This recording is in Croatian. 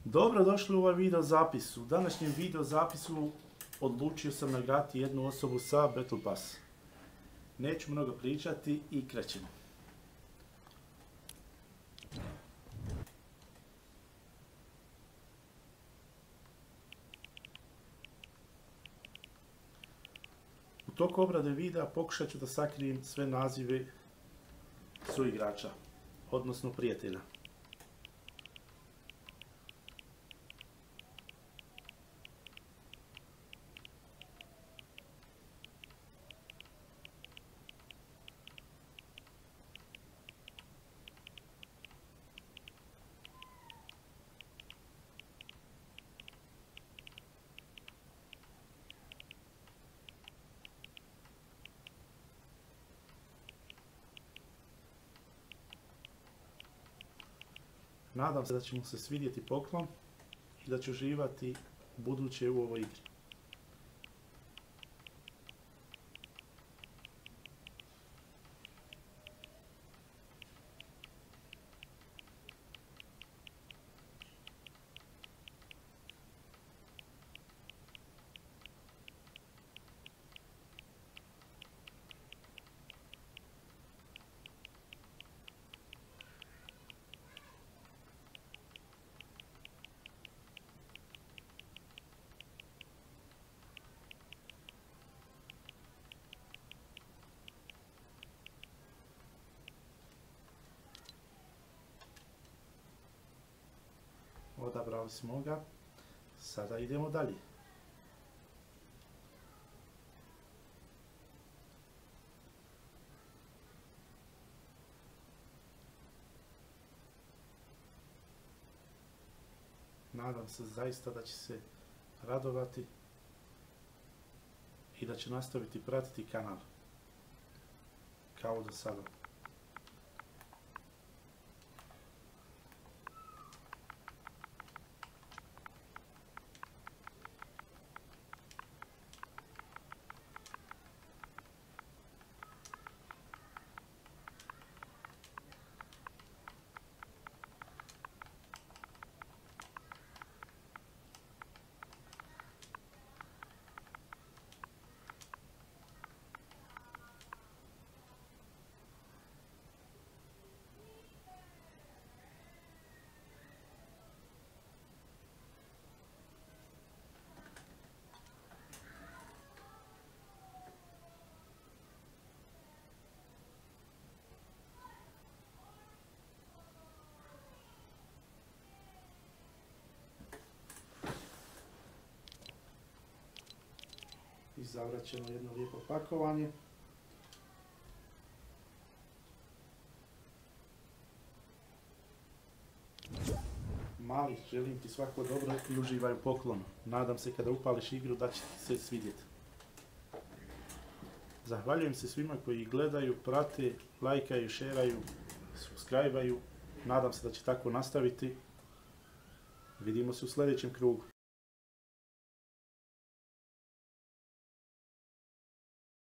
Dobrodošli u ovaj video zapis. U današnjem video zapisu odlučio sam nagraditi jednu osobu sa Battle Pass. Neću mnogo pričati i krećemo. U toku obrade videa pokušat ću da sakrijem sve nazive suigrača, odnosno prijatelja. Nadam se da će mu se svidjeti poklon i da će uživati buduće u ovoj igri. Odabrali smo ga, sada idemo dalje. Nadam se zaista da će se radovati i da će nastaviti pratiti kanal kao do sada. Izabrat ćemo jedno lijepo pakovanje. Mali, želim ti svako dobro i uživaj u poklonu. Nadam se kada upališ igru da će ti se svidjeti. Zahvaljujem se svima koji gledaju, prate, lajkaju, šeraju, subscribe-aju. Nadam se da će tako nastaviti. Vidimo se u sljedećem krugu.